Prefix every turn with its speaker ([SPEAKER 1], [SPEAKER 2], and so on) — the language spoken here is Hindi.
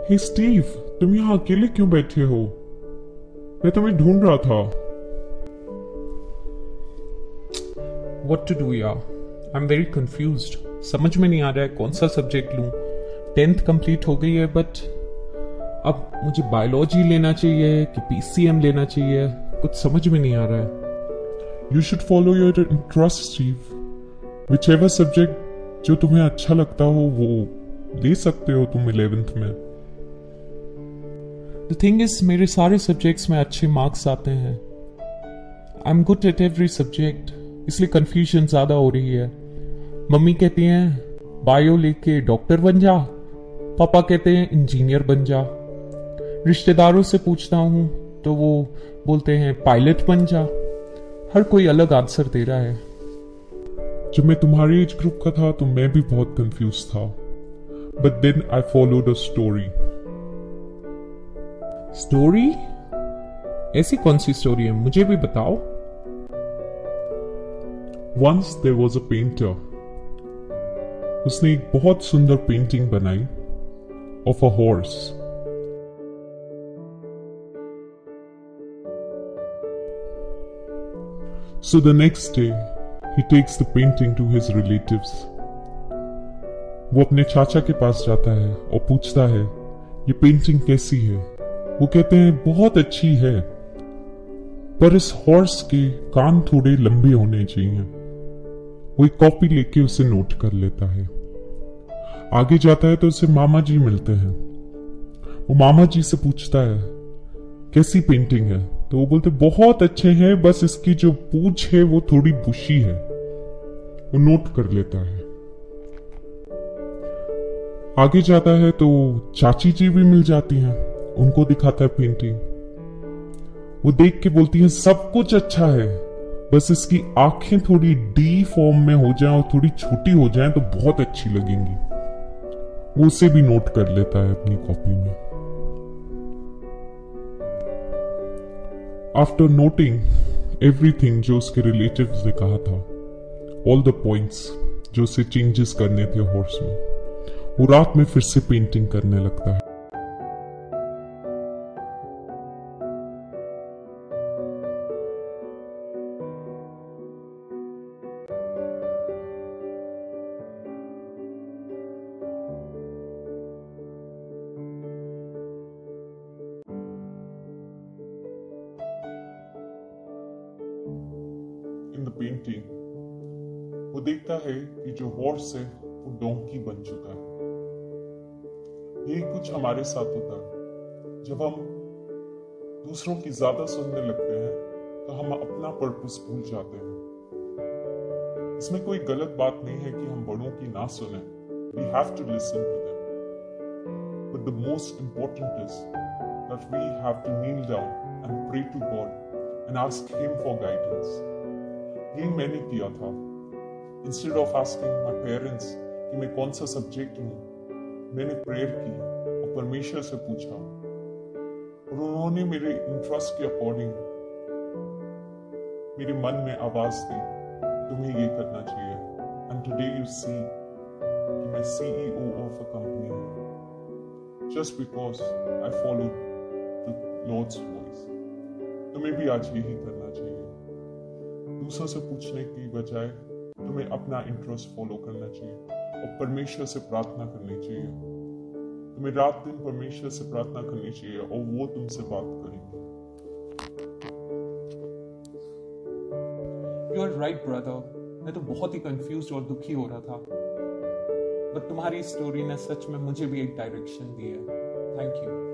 [SPEAKER 1] हे स्टीव, तुम यहाँ अकेले क्यों बैठे हो? मैं तुम्हें ढूंढ रहा था।
[SPEAKER 2] What to do यार? I'm very confused. समझ में नहीं आ रहा है कौन सा सब्जेक्ट लूं। 10th कंप्लीट हो गई है बट अब मुझे बायोलॉजी लेना चाहिए कि पीसीएम लेना चाहिए, कुछ समझ में नहीं आ रहा है।
[SPEAKER 1] You should follow your interest, Steve. Whichever subject जो तुम्हें अच्छा लगता हो वो ले सकते हो तुम 11th में।
[SPEAKER 2] The thing is, मेरे सारे सब्जेक्ट्स में अच्छे मार्क्स आते हैं। I'm good at every subject, इसलिए कंफ्यूजन ज्यादा हो रही है। मम्मी कहती हैं बायो लेके डॉक्टर बन जा, पापा कहते हैं इंजीनियर बन जा। रिश्तेदारों से पूछता हूं तो वो बोलते हैं पायलट बन जा। हर कोई अलग आंसर दे रहा है।
[SPEAKER 1] जब मैं तुम्हारे एज ग्रुप का था तो मैं भी बहुत कंफ्यूज था, but then I followed a story.
[SPEAKER 2] Story? ऐसी कौन सी स्टोरी है, मुझे भी बताओ।
[SPEAKER 1] Once there was a painter. उसने एक बहुत सुंदर पेंटिंग बनाई of a horse. So the next day, he takes the painting to his relatives. वो अपने चाचा के पास जाता है और पूछता है ये पेंटिंग कैसी है। वो कहते हैं बहुत अच्छी है, पर इस हॉर्स के कान थोड़े लंबे होने चाहिए। वो एक कॉपी लेके उसे नोट कर लेता है। आगे जाता है तो उसे मामा जी मिलते हैं। वो मामा जी से पूछता है कैसी पेंटिंग है, तो वो बोलते बहुत अच्छे हैं, बस इसकी जो पूंछ है वो थोड़ी बुशी है। वो नोट कर लेता है। आगे जाता है तो चाची जी भी मिल जाती हैं, उनको दिखाता है पेंटिंग। वो देख के बोलती है सब कुछ अच्छा है, बस इसकी आंखें थोड़ी डी फॉर्म में हो जाएं और थोड़ी छोटी हो जाएं तो बहुत अच्छी लगेंगी। वो उसे भी नोट कर लेता है अपनी कॉपी में। आफ्टर नोटिंग एवरीथिंग जो उसके रिलेटिव्स ने कहा था, ऑल द पॉइंट्स जो उसे चेंजेस करने थे हॉर्स में, वो रात में फिर से पेंटिंग करने लगता है। इन द पेंटिंग वो देखता है कि जो हॉर्स है वो डोंकी बन चुका है। यही कुछ हमारे साथ होता है। जब हम दूसरों की ज्यादा सुनने लगते हैं तो हम अपना पर्पस भूल जाते हैं। इसमें कोई गलत बात नहीं है कि हम बड़ों की ना सुने। We have to listen to them. But the most important is that we have to kneel down and pray to God and ask Him for guidance. यही मैंने किया था। Instead of asking my parents कि मैं कौन सा सब्जेक्ट लूं, मैंने प्रेयर की और परमेश्वर से पूछा और उन्होंने मेरे इंटरेस्ट के अकॉर्डिंग मेरे मन में आवाज दी तुम्हें ये करना चाहिए। एंड टुडे यू सी कि मैं CEO ऑफ अ कंपनी हूं, just because I follow the lord's voice. तुम्हें भी आज यही करना चाहिए। दूसरों से पूछने की बजाय तुम्हें अपना इंटरेस्ट फॉलो करना चाहिए और परमेश्वर से प्रार्थना करनी चाहिए। तुम्हें रात दिन परमेश्वर से प्रार्थना करनी चाहिए और वो तुमसे बात करेंगे।
[SPEAKER 2] यू आर राइट ब्रदर, मैं तो बहुत ही कंफ्यूज और दुखी हो रहा था, बट तुम्हारी स्टोरी ने सच में मुझे भी एक डायरेक्शन दी है। Thank you.